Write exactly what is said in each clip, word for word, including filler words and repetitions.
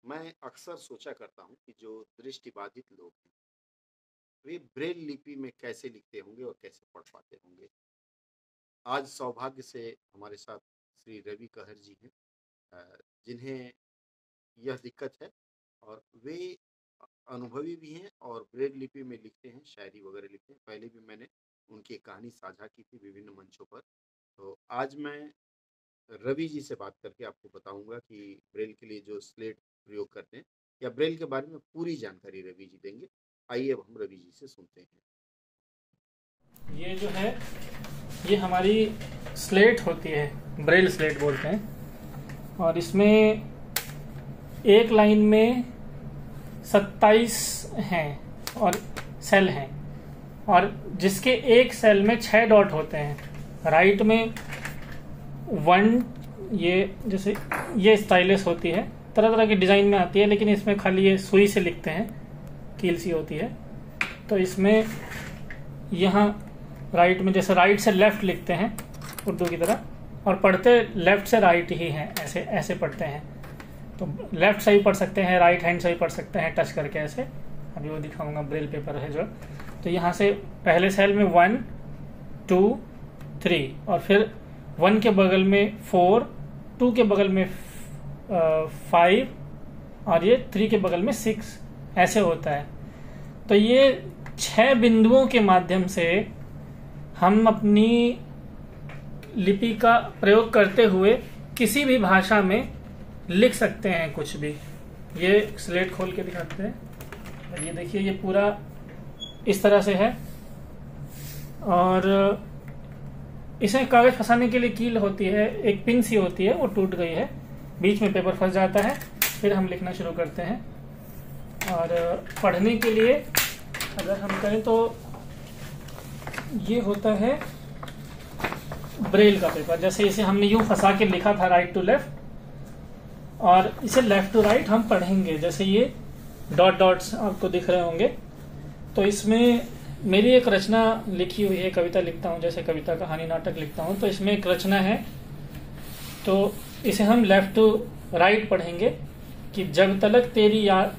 मैं अक्सर सोचा करता हूँ कि जो दृष्टिबाधित लोग हैं वे ब्रेल लिपि में कैसे लिखते होंगे और कैसे पढ़ पाते होंगे। आज सौभाग्य से हमारे साथ श्री रवि कहर जी हैं, अ, जिन्हें यह दिक्कत है और वे अ, अनुभवी भी हैं और ब्रेल लिपि में लिखते हैं, शायरी वगैरह लिखते हैं। पहले भी मैंने उनकी एक कहानी साझा की थी विभिन्न मंचों पर। तो आज मैं रवि जी से बात करके आपको बताऊंगा कि ब्रेल के लिए जो स्लेट प्रयोग करते हैं या ब्रेल के बारे में पूरी जानकारी रवि जी देंगे। आइए अब हम रवि जी से सुनते हैं। ये जो है ये हमारी स्लेट होती है, ब्रेल स्लेट बोलते हैं। और इसमें एक लाइन में सत्ताईस हैं और सेल हैं, और जिसके एक सेल में छह डॉट होते हैं। राइट में वन, ये जैसे ये स्टाइलिश होती है, तरह तरह की डिज़ाइन में आती है, लेकिन इसमें खाली ये सुई से लिखते हैं, कील सी होती है। तो इसमें यहाँ राइट में जैसे राइट से लेफ्ट लिखते हैं उर्दू की तरह, और पढ़ते लेफ्ट से राइट ही हैं, ऐसे ऐसे पढ़ते हैं। तो लेफ्ट से भी पढ़ सकते हैं, राइट हैंड से भी पढ़ सकते हैं, टच करके ऐसे। अभी वो दिखाऊंगा, ब्रेल पेपर है जो। तो यहाँ से पहले सेल में वन टू थ्री, और फिर वन के बगल में फोर, टू के बगल में फाइव, और ये थ्री के बगल में सिक्स, ऐसे होता है। तो ये छह बिंदुओं के माध्यम से हम अपनी लिपि का प्रयोग करते हुए किसी भी भाषा में लिख सकते हैं कुछ भी। ये स्लेट खोल के दिखाते हैं। ये देखिए, ये पूरा इस तरह से है, और इसे कागज फंसाने के लिए कील होती है, एक पिन सी होती है, वो टूट गई है, बीच में पेपर फंस जाता है। फिर हम लिखना शुरू करते हैं। और पढ़ने के लिए अगर हम करें तो ये होता है ब्रेल का पेपर। जैसे इसे हमने यूं फंसा के लिखा था राइट टू लेफ्ट, और इसे लेफ्ट टू राइट हम पढ़ेंगे। जैसे ये डॉट डॉट्स आपको दिख रहे होंगे। तो इसमें मेरी एक रचना लिखी हुई है, कविता लिखता हूँ, जैसे कविता, कहानी, नाटक लिखता हूँ। तो इसमें एक रचना है, तो इसे हम लेफ्ट टू राइट पढ़ेंगे कि जब तलक तेरी याद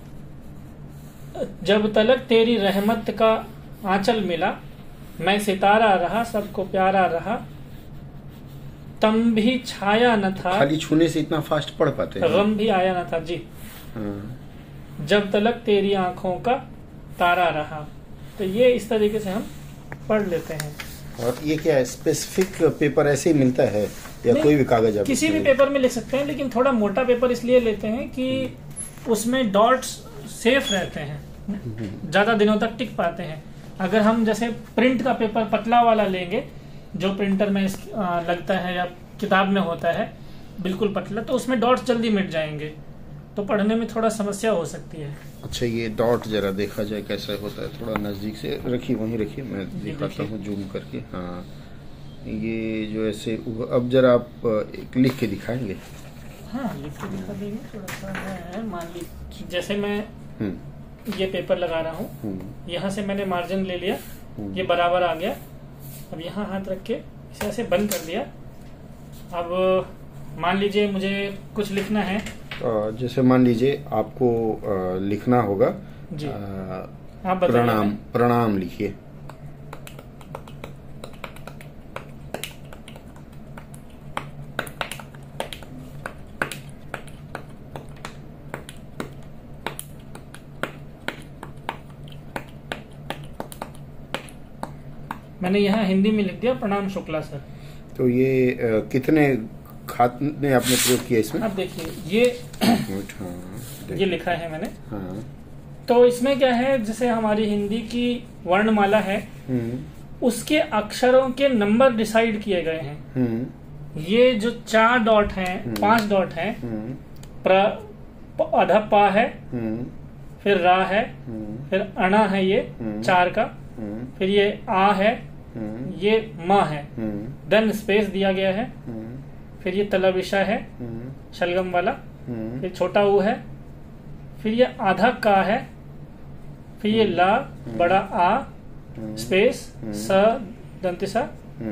जब तलक तेरी रहमत का आंचल मिला, मैं सितारा रहा, सबको प्यारा रहा, तम भी छाया न था। खाली छूने से इतना फास्ट पढ़ पाते हैं? गम भी आया न था जी। हाँ। जब तलक तेरी आंखों का तारा रहा। तो ये इस तरीके से हम पढ़ लेते हैं। और ये क्या है, स्पेसिफिक पेपर ऐसे ही मिलता है या कोई भी कागज? आप किसी भी पेपर में लिख सकते हैं, लेकिन थोड़ा मोटा पेपर इसलिए लेते हैं कि उसमें डॉट्स सेफ रहते हैं, ज्यादा दिनों तक टिक पाते हैं। अगर हम जैसे प्रिंट का पेपर पतला वाला लेंगे, जो प्रिंटर में आ, लगता है या किताब में होता है बिल्कुल पतला, तो उसमें डॉट्स जल्दी मिट जाएंगे, तो पढ़ने में थोड़ा समस्या हो सकती है। अच्छा, ये डॉट जरा देखा जाए कैसा होता है? थोड़ा नजदीक से रखिए, वहीं रखिए, मैं दिखाता हूँ जूम करके। हाँ, ये जो ऐसे, अब जरा आप एक लिख के दिखाएंगे? हाँ, लिख के दिखा देंगे। थोड़ा सा है, मान लीजिए जैसे मैं ये पेपर लगा रहा हूँ, यहाँ से मैंने मार्जिन ले लिया, ये बराबर आ गया। अब यहाँ हाथ रख के इसे ऐसे बंद कर दिया। अब मान लीजिए मुझे कुछ लिखना है, जैसे मान लीजिए आपको लिखना होगा जी, आप प्रणाम। प्रणाम लिखिए। मैंने यहाँ हिंदी में लिख दिया, प्रणाम शुक्ला सर। तो ये आ, कितने खात ने आपने प्रयोग किया इसमें? अब देखिए, ये हाँ, ये लिखा है मैंने। हाँ। तो इसमें क्या है, जैसे हमारी हिंदी की वर्णमाला है, उसके अक्षरों के नंबर डिसाइड किए गए हैं। ये जो चार डॉट हैं, पांच डॉट हैं, प्र अधा पा है, फिर रा है, फिर अणा है, ये चार का, फिर ये आ है, ये मा है, देन स्पेस दिया गया है, फिर ये तलविशा है शलगम वाला, फिर छोटा ऊ है, फिर ये आधा का है, फिर ये ला, बड़ा आ, स्पेस, स दंतिसा,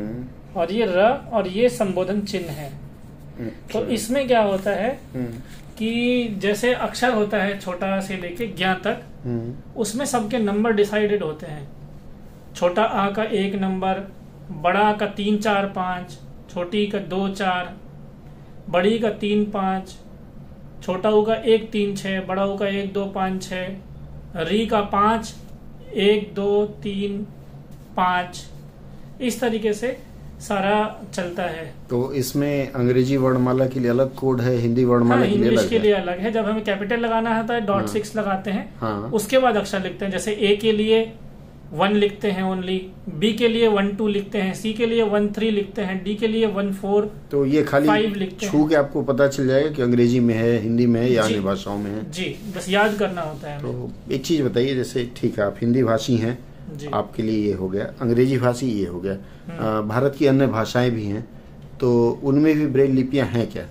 और ये र, और ये संबोधन चिन्ह है। तो इसमें क्या होता है कि जैसे अक्षर होता है छोटा से लेके ज्ञ तक, हम्म, उसमें सबके नंबर डिसाइडेड होते हैं। छोटा आ का एक नंबर, बड़ा आ का तीन चार पाँच, छोटी का दो चार, बड़ी का तीन पाँच, छोटा ऊ का एक तीन छः, बड़ा ऊ का एक दो पाँच छः, री का पाँच, एक दो तीन पाँच, इस तरीके से सारा चलता है। तो इसमें अंग्रेजी वर्णमाला के लिए अलग कोड है, हिंदी वर्णमाला हाँ, के लिए इंग्लिश अलग के है? लिए अलग है। जब हमें कैपिटल लगाना होता है डॉट हाँ। सिक्स लगाते हैं, हाँ। उसके बाद अक्षर लिखते हैं। जैसे ए के लिए वन लिखते हैं ओनली, बी के लिए वन टू लिखते हैं, सी के लिए वन थ्री लिखते हैं, डी के लिए वन फोर, तो ये खाली फाइव लिखते छू के आपको पता चल जाएगा कि अंग्रेजी में है, हिंदी में है या जी। अन्य भाषाओं में है? जी, बस याद करना होता है हमें। तो एक चीज बताइए, जैसे ठीक है आप हिंदी भाषी हैं, जी। आपके लिए ये हो गया, अंग्रेजी भाषी ये हो गया, आ, भारत की अन्य भाषाएं भी हैं, तो उनमें भी ब्रेल लिपियां हैं क्या?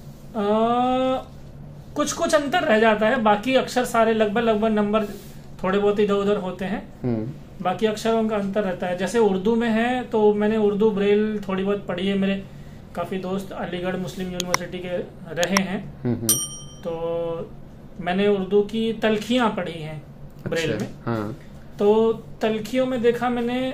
आ, कुछ कुछ अंतर रह जाता है, बाकी अक्षर सारे लगभग लगभग नंबर थोड़े बहुत इधर उधर होते हैं, हम्म, बाकी अक्षरों का अंतर रहता है। जैसे उर्दू में है तो मैंने उर्दू ब्रेल थोड़ी बहुत पढ़ी है, मेरे काफ़ी दोस्त अलीगढ़ मुस्लिम यूनिवर्सिटी के रहे हैं, हम्म, हम्म, तो मैंने उर्दू की तलखियाँ पढ़ी हैं ब्रेल अच्छा, में। हाँ, तो तलखियों में देखा मैंने,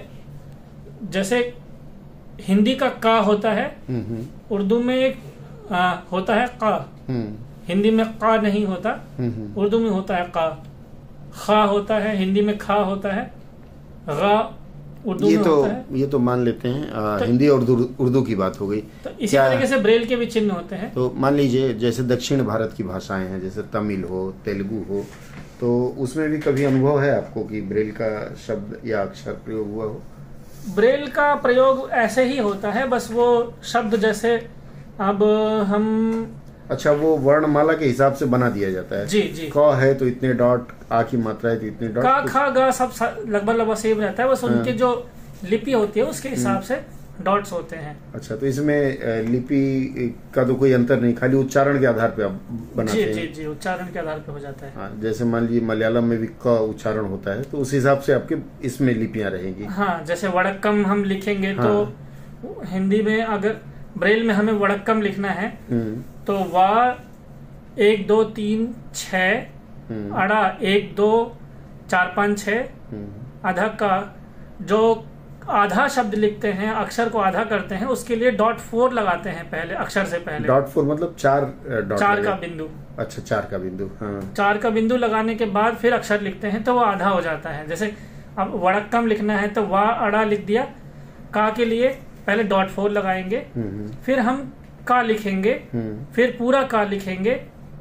जैसे हिंदी का का होता है, हम्म, हम्म, उर्दू में एक आ, होता है का, हम्म, हिंदी में का नहीं होता, हम्म, हम्म। उर्दू में होता है का। खा होता है, हिंदी में खा होता है, गा उर्दू ये में तो होता है। ये तो मान लेते हैं, आ, तो- हिंदी और उर्दू उर्दू की बात हो गई। तो इसी क्या- तरीके से ब्रेल के भी चिन्ह होते हैं। तो मान लीजिए जैसे दक्षिण भारत की भाषाएं हैं, जैसे तमिल हो, तेलुगु हो, तो उसमें भी कभी अनुभव है आपको कि ब्रेल का शब्द या अक्षर प्रयोग हुआ हो? ब्रेल का प्रयोग ऐसे ही होता है, बस वो शब्द जैसे अब हम अच्छा, वो वर्णमाला के हिसाब से बना दिया जाता है? जी जी क है तो इतने डॉट, आ की मात्रा है तो इतने डॉट, का कुछ- खा गा सब सा- लगभग लगभग सेम रहता है, बस उनके हाँ। जो लिपि होती है उसके हिसाब से डॉट्स होते हैं। अच्छा, तो इसमें अ, लिपि का तो कोई अंतर नहीं, खाली उच्चारण के आधार पे आप बनाते जी हैं? जी जी उच्चारण के आधार पे हो जाता है। हाँ, जैसे मान लीजिए मलयालम में भी क उच्चारण होता है, तो उस हिसाब से आपके इसमें लिपियां रहेंगी। हाँ, जैसे वड़क्कम हम लिखेंगे हाँ। तो हिंदी में अगर ब्रेल में हमें वड़क्कम लिखना है हम्म, तो वा एक दो तीन छः, हम्म, अड़ा एक दो चार पाँच छः, हम्म, आधा का जो आधा शब्द लिखते हैं, अक्षर को आधा करते हैं, उसके लिए डॉट फोर लगाते हैं पहले, अक्षर से पहले डॉट फोर मतलब चार अ, डॉट चार लगे। का बिंदु। अच्छा, चार का बिंदु, हाँ। चार का बिंदु लगाने के बाद फिर अक्षर लिखते हैं तो वो आधा हो जाता है। जैसे अब वड़क्कम लिखना है तो वा अड़ा लिख दिया, का के लिए पहले डॉट फोर लगाएंगे, हम्म, फिर हम का लिखेंगे, हम्म, फिर पूरा का लिखेंगे,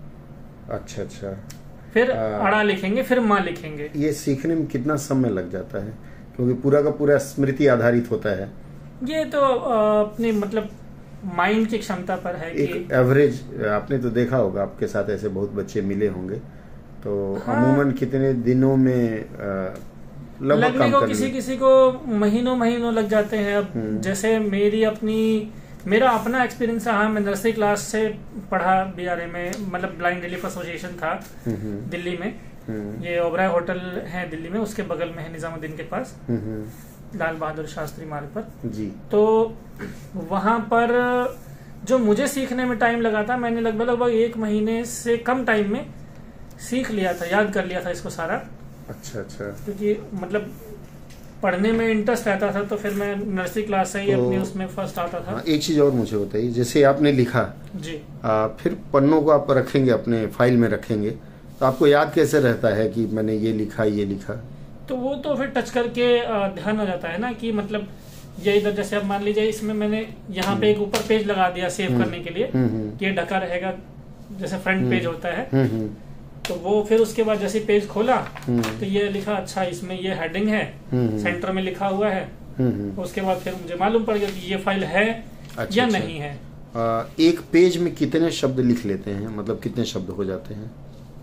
अच्छा अच्छा। फिर आ, अड़ा लिखेंगे, फिर माँ लिखेंगे। ये सीखने में कितना समय लग जाता है, क्योंकि पूरा का पूरा स्मृति आधारित होता है? ये तो अ, अपनी मतलब माइंड की क्षमता पर है कि एक एवरेज, आपने तो देखा होगा, आपके साथ ऐसे बहुत बच्चे मिले होंगे, तो हाँ। अमूमन कितने दिनों में अ, लगभग लगने काम को कर किसी लें? किसी को महीनों महीनों लग जाते हैं। अब हम्म। जैसे मेरी अपनी मेरा अपना एक्सपीरियंस रहा, मैं नर्सरी क्लास से पढ़ा बीआरए में, मतलब ब्लाइंड रिलीफ एसोसिएशन था हम्म, हम्म, दिल्ली में। हम्म, ये ओबराय होटल है दिल्ली में, उसके बगल में है निजामुद्दीन के पास, हम्म, हम्म, लाल बहादुर शास्त्री मार्ग पर। जी। तो वहाँ पर जो मुझे सीखने में टाइम लगा था, मैंने लगभग लगभग एक महीने से कम टाइम में सीख लिया था, याद कर लिया था इसको सारा। अच्छा अच्छा। क्योंकि मतलब पढ़ने में इंटरेस्ट रहता था, तो फिर मैं नर्सरी क्लास से ही तो- अपनी उसमें फर्स्ट आता था। हाँ, एक चीज और मुझे बताइए, जैसे आपने लिखा, जी आ, फिर पन्नों को आप रखेंगे, अपने फाइल में रखेंगे, तो आपको याद कैसे रहता है कि मैंने ये लिखा ये लिखा? तो वो तो फिर टच करके अ, ध्यान हो जाता है ना कि मतलब ये इधर, जैसे अब मान लीजिए इसमें मैंने यहाँ पे एक ऊपर पेज लगा दिया सेव करने के लिए हम्म, हम्म, कि ये ढका रहेगा, जैसे फ्रंट पेज होता है। हम्म, हम्म, तो वो फिर उसके बाद जैसे पेज खोला हम्म, तो ये लिखा, अच्छा इसमें ये हेडिंग है, हम्म, सेंटर में लिखा हुआ है। हम्म, हम्म। उसके बाद फिर मुझे मालूम पड़ गया कि ये फाइल है अच्छा, या अच्छा। नहीं है। आ, एक पेज में कितने शब्द लिख लेते हैं, मतलब कितने शब्द हो जाते हैं?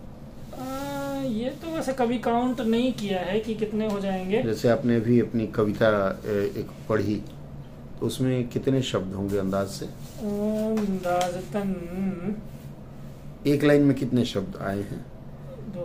आ, ये तो वैसे कभी काउंट नहीं किया है कि कितने हो जाएंगे। जैसे आपने अभी अपनी कविता ए, एक पढ़ी, तो उसमें कितने शब्द होंगे अंदाज से? अंदाजतन एक लाइन में कितने शब्द आए हैं? दो,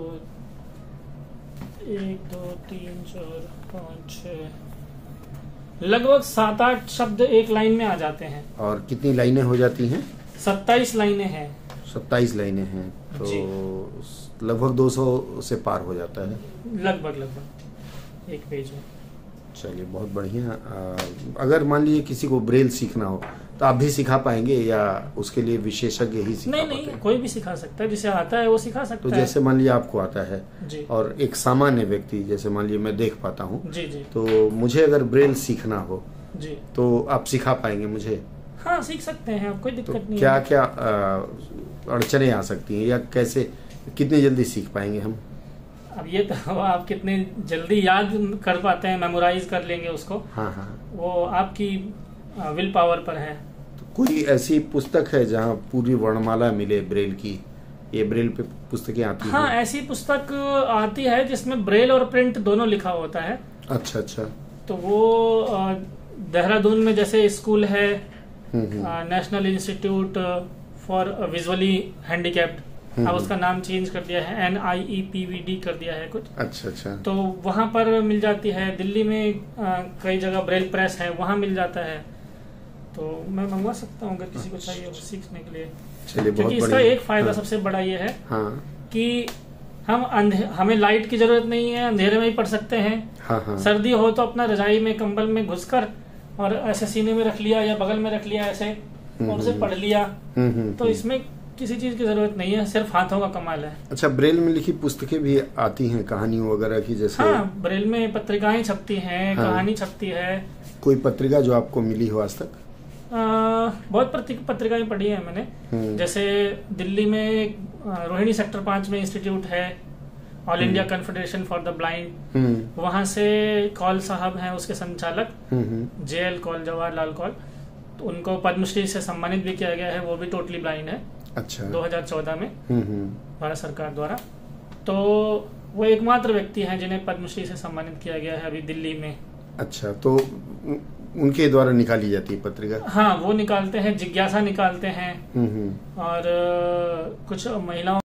एक दो तीन चार पाँच छः, लगभग सात आठ शब्द एक लाइन में आ जाते हैं। और कितनी लाइनें हो जाती हैं? सत्ताईस लाइनें हैं। सत्ताईस लाइनें हैं, जी। तो लगभग दो सौ से पार हो जाता है। लगभग लगभग एक पेज में। चलिए बहुत बढ़िया। अ, अगर मान लीजिए किसी को ब्रेल सीखना हो तो आप भी सिखा पाएंगे या उसके लिए विशेषज्ञ ही सिखा नहीं पाते नहीं, हैं? कोई भी सिखा सकता है, जिसे आता है वो सिखा सकता तो है। जैसे मान लीजिए आपको आता है जी और एक सामान्य व्यक्ति, जैसे मान लीजिए मैं देख पाता हूँ, जी जी तो मुझे अगर ब्रेल सीखना हो जी। तो आप सिखा पाएंगे मुझे? हाँ सीख सकते हैं आप, कोई तो दिक्कत नहीं क्या है। क्या अड़चने आ सकती हैं या कैसे, कितनी जल्दी सीख पाएंगे हम? अब ये तो आप कितने जल्दी याद कर पाते हैं, मेमोराइज कर लेंगे उसको, हाँ हाँ। वो आपकी विल पावर पर है। तो कोई ऐसी पुस्तक है जहाँ पूरी वर्णमाला मिले ब्रेल की? ये ब्रेल पे पुस्तकें आती हाँ हैं? ऐसी पुस्तक आती है जिसमें ब्रेल और प्रिंट दोनों लिखा होता है। अच्छा अच्छा। तो वो अ, देहरादून में जैसे स्कूल है, हम्म हम्म। National institute for visually handicapped, हम्म, अब उसका नाम चेंज कर दिया है, N I E P V D कर दिया है कुछ। अच्छा अच्छा। तो वहाँ पर मिल जाती है। दिल्ली में अ, कई जगह ब्रेल प्रेस है, वहाँ मिल जाता है। तो मैं मंगवा सकता हूँ अगर किसी को चाहिए हो सीखने के लिए। चलिए बहुत क्योंकि इसका बढ़िया। एक फायदा हाँ, सबसे बड़ा ये है हाँ कि हम अंधे हमें लाइट की जरूरत नहीं है, अंधेरे में ही पढ़ सकते हैं। हाँ हाँ। सर्दी हो तो अपना रजाई में कंबल में घुसकर और ऐसे सीने में रख लिया या बगल में रख लिया ऐसे और उसे पढ़ लिया। हम्म हम्म, तो इसमें किसी चीज की जरूरत नहीं है, सिर्फ हाथों का कमाल है। अच्छा, ब्रेल में लिखी पुस्तकें भी आती हैं कहानियों वगैरह की, जैसे? हाँ ब्रेल में पत्रिकाएं छपती हैं, हाँ। कहानी छपती है। कोई पत्रिका जो आपको मिली हो आज तक? आ, बहुत पत्रिक- पत्रिकाएं पढ़ी है मैंने। हम्म, जैसे दिल्ली में आ, रोहिणी सेक्टर पांच में इंस्टीट्यूट है, all India confederation for the blind. हम्म वहां से कौल साहब हैं उसके संचालक, हम्म हम्म, जे एल कौल, जवाहरलाल कौल। तो उनको पद्मश्री से सम्मानित भी किया गया है, वो भी टोटली ब्लाइंड है, अच्छा। दो हज़ार चौदह में हम्म हम्म, भारत सरकार द्वारा। तो वो एकमात्र व्यक्ति हैं जिन्हें पद्मश्री से सम्मानित किया गया है अभी दिल्ली में। अच्छा, तो उ- उनके द्वारा निकाली जाती है पत्रिका? हाँ वो निकालते हैं, जिज्ञासा निकालते हैं हम्म हम्म, और अ, कुछ महिलाओं